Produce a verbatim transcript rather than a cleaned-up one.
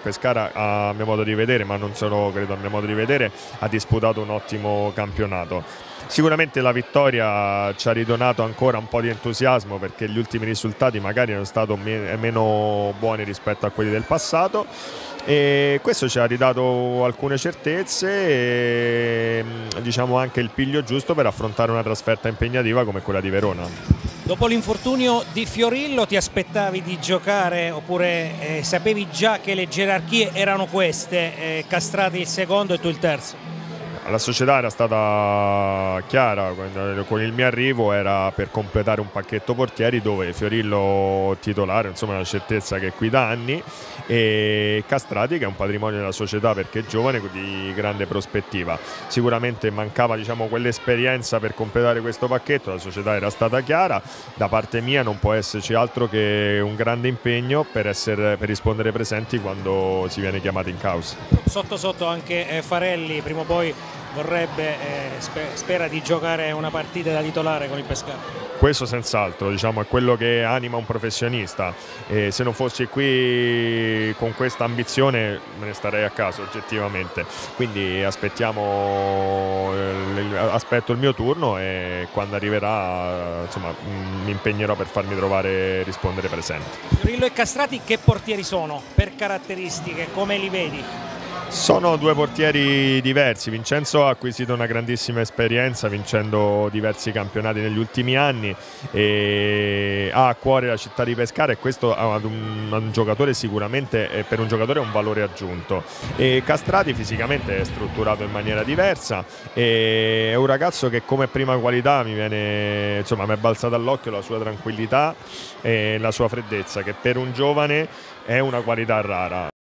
Pescara, a mio modo di vedere, ma non solo credo a mio modo di vedere, ha disputato un ottimo campionato. Sicuramente la vittoria ci ha ridonato ancora un po' di entusiasmo, perché gli ultimi risultati magari erano stati me meno buoni rispetto a quelli del passato, e questo ci ha ridato alcune certezze e diciamo anche il piglio giusto per affrontare una trasferta impegnativa come quella di Verona. Dopo l'infortunio di Fiorillo ti aspettavi di giocare oppure eh, sapevi già che le gerarchie erano queste, eh, Castrati il secondo e tu il terzo? La società era stata chiara, con il mio arrivo era per completare un pacchetto portieri dove Fiorillo titolare, insomma, è una certezza che è qui da anni, e Castrati che è un patrimonio della società perché è giovane, di grande prospettiva. Sicuramente mancava, diciamo, quell'esperienza per completare questo pacchetto, la società era stata chiara, da parte mia non può esserci altro che un grande impegno per, essere, per rispondere presenti quando si viene chiamati in causa. Sotto sotto anche eh, Farelli prima o poi vorrebbe, eh, sper spera di giocare una partita da titolare con il Pescara. Questo senz'altro, diciamo, è quello che anima un professionista, e se non fossi qui con questa ambizione me ne starei a casa oggettivamente, quindi aspettiamo, aspetto il mio turno e quando arriverà, insomma, mi impegnerò per farmi trovare e rispondere presente. Fiorillo e Castrati che portieri sono per caratteristiche, come li vedi? Sono due portieri diversi. Vincenzo ha acquisito una grandissima esperienza vincendo diversi campionati negli ultimi anni e ha a cuore la città di Pescara, e questo ad un, ad un giocatore sicuramente, per un giocatore è un valore aggiunto. E Castrati fisicamente è strutturato in maniera diversa e è un ragazzo che come prima qualità mi viene, insomma, mi è balzata all'occhio la sua tranquillità e la sua freddezza, che per un giovane è una qualità rara.